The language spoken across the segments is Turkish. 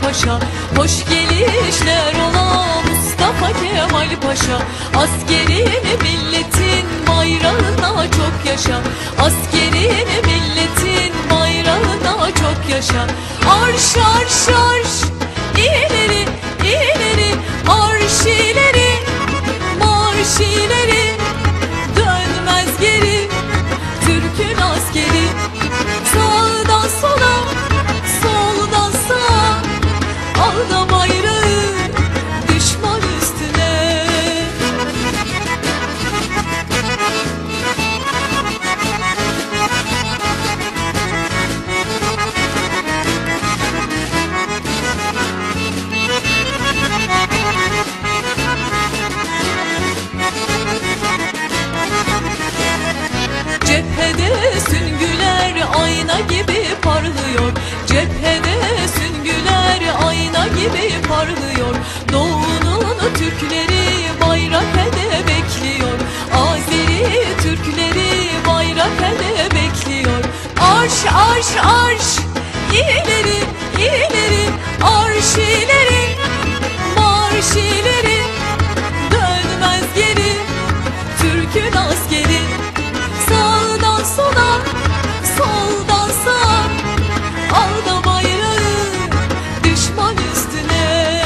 Paşa. Hoş gelişler ola Mustafa Kemal Paşa. Askerini milletin bayrağına çok yaşa. Askerini milletin bayrağına çok yaşa. Arş arş arş ileri ileri, arş ileri marş ileri, dönmez geri Türk'ün askeri. Sağdan sola soldan sağa, al da bayrağı düşman üstüne. Cephede süngüler ayna gibi parlıyor. Cephede süngüler ayna gibi parlıyor. Doğunun Türkleri bayrak ele bekliyor. Azeri Türkleri bayrak ele bekliyor. Arş arş arş ileri ileri, arş ileri marş ileri, dönmez geri Türk'ün askeri. Sağdan sola soldan sağa, al da bayrağı düşman üstüne.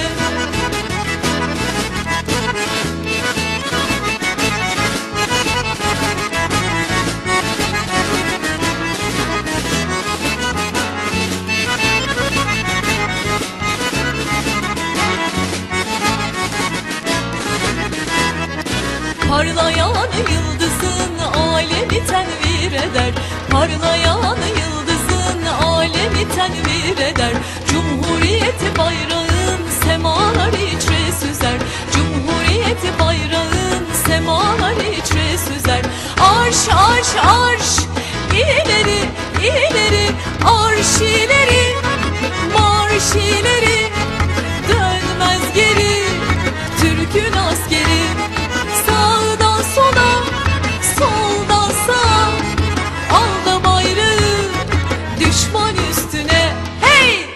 Parlayan yıldızın alemi tenvir eder. Parlayan yıldızın alemi tenvir eder. Cumhuriyet bayrağın semalar içre süzer. Cumhuriyet bayrağın semalar içre süzer. Arş arş arş ileri ileri, arş ileri marş ileri, dönmez geri Türk'ün askeri. Sağdan sola soldan sağa, al da bayrağı düşman üstüne. Hey!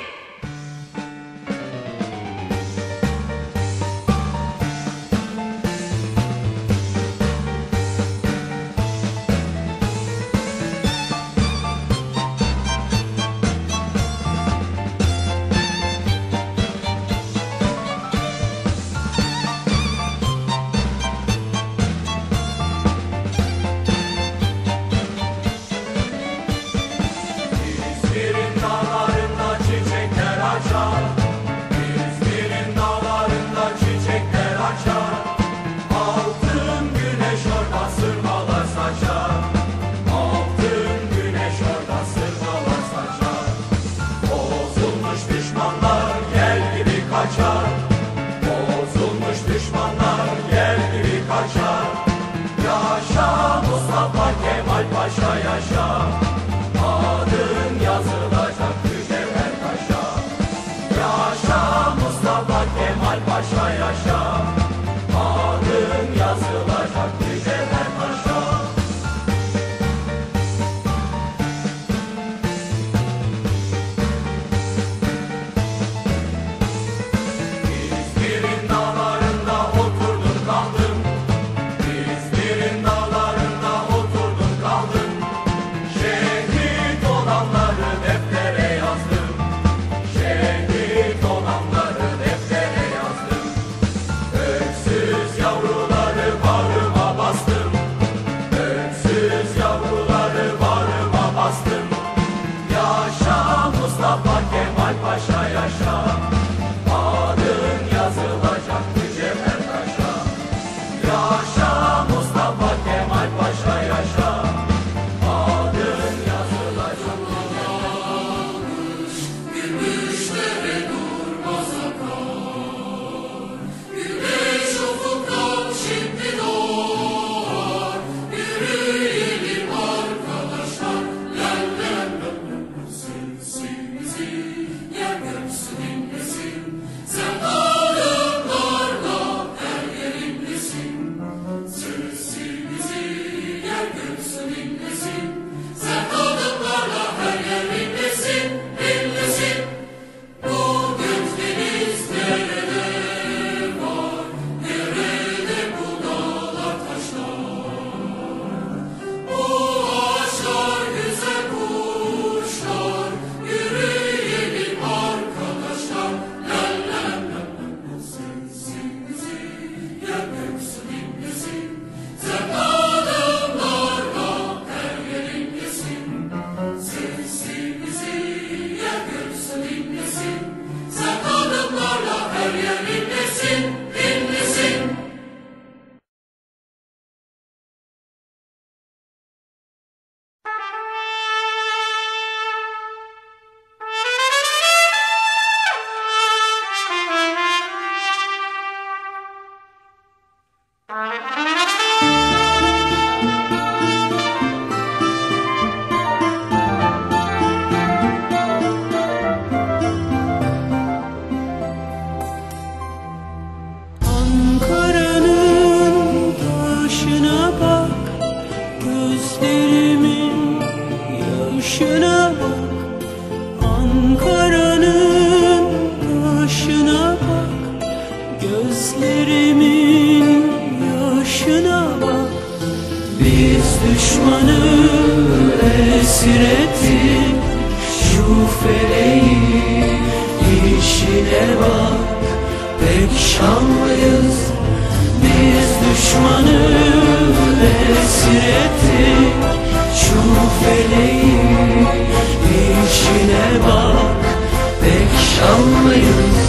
düşmanı esir ettin şu feleği, işine bak pek şanlıyız. Biz düşmanı esir ettik şu feleği, işine bak pek şanlıyız.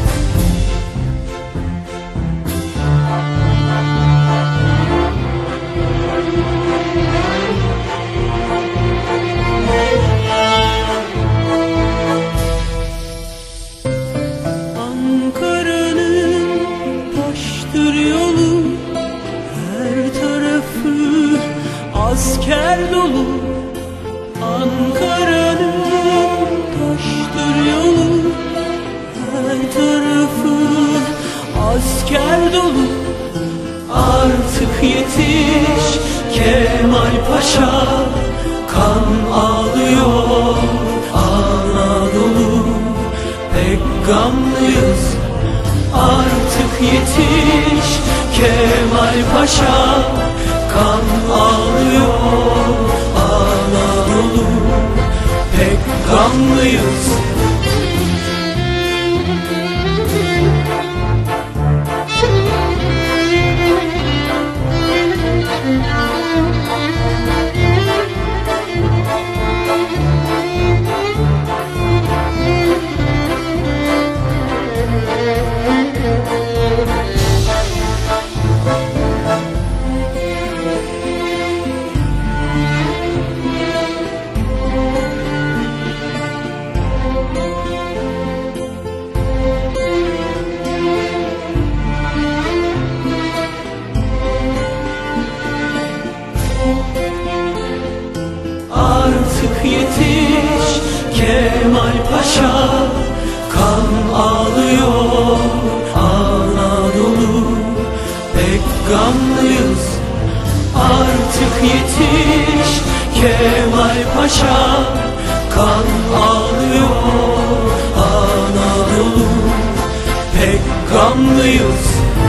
Asker dolu Ankara'nın taştır yolu, her tarafı asker dolu. Artık yetiş Kemal Paşa, kan ağlıyor Anadolu, pek gamlıyız. Artık yetiş Kemal Paşa, kan ağlıyor Anadolu, pek gamlıyız. Artık yetiş Kemal Paşa, kan ağlıyor Anadolu, pek gamlıyız. Artık yetiş Kemal Paşa, kan ağlıyor Anadolu, pek gamlıyız.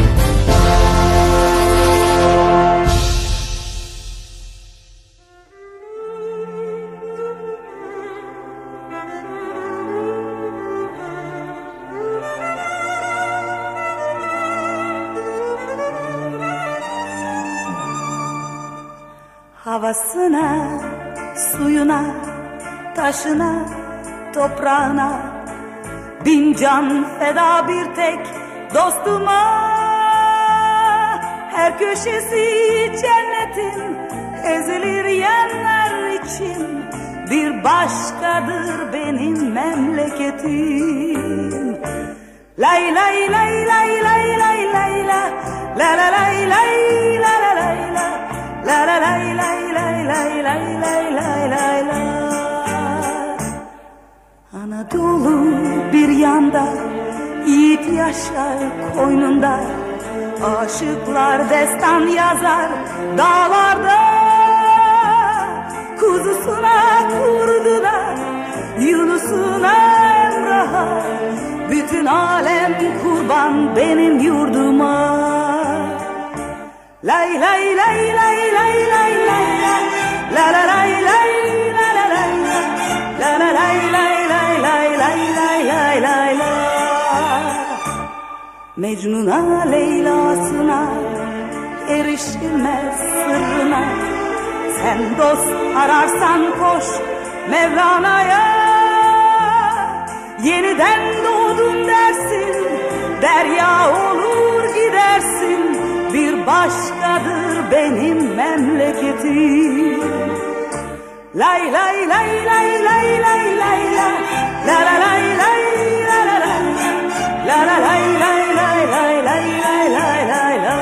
Havasına, suyuna, taşına, toprağına bin can feda bir tek dostuma. Her köşesi cennetin ezilir yerler için, bir başkadır benim memleketim. Lay lay lay lay lay lay lay la la la lay lay la la lay la la la lay lay lay lay lay lay lay lay la. Anadolu bir yanda, yiğit yaşar koynunda, aşıklar destan yazar dağlarda. Kuzusuna kurdular, Yunus'una Emrah'a, bütün alem kurban benim yurduma. Lay lay lay lay lay lay lay la la lay lay la la lay la la lay lay lay lay lay lay lay lay la. Mecnun'a Leyla'sına erişilmez sırrına, sen dost ararsan koş Mevlana'ya. Yeniden doğdum dersin, derya olur gidersin, bir başkadır benim memleketim. Lay lay lay lay lay lay lay la la la lay lay la la la la la lay lay lay lay lay lay lay lay la.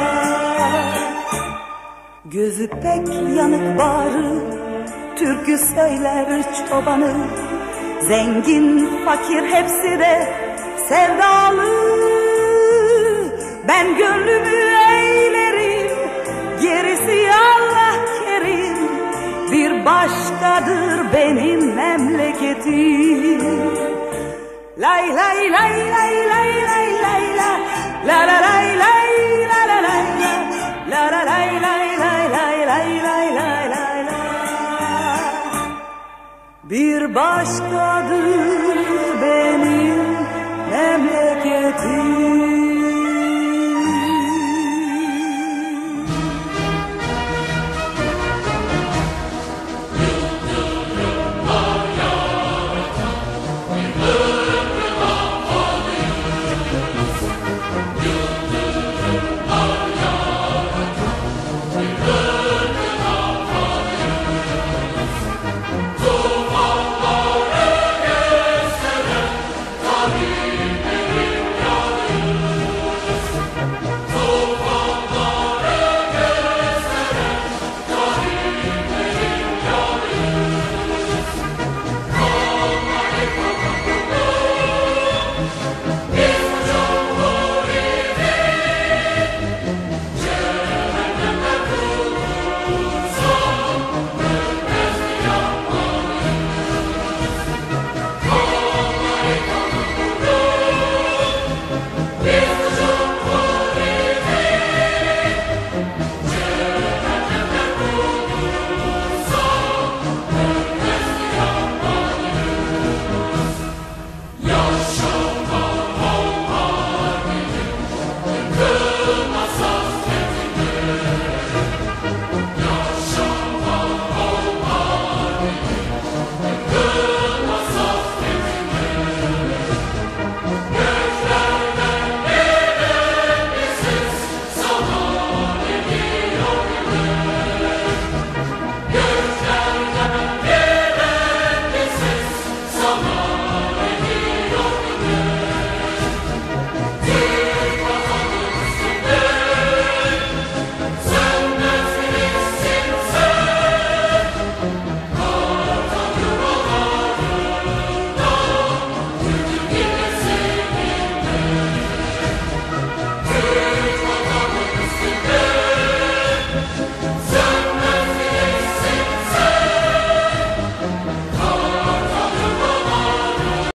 Gözü pek yanık bağrı, türkü söyler çobanı, zengin fakir hepsi de sevdalı. Ben gönlümü eylerim, gerisi Allah kerim, bir başkadır benim memleketim. Lay lay lay lay lay lay lay la la la lay lay la la lay la la la lay lay lay lay lay lay lay la. bir başkadır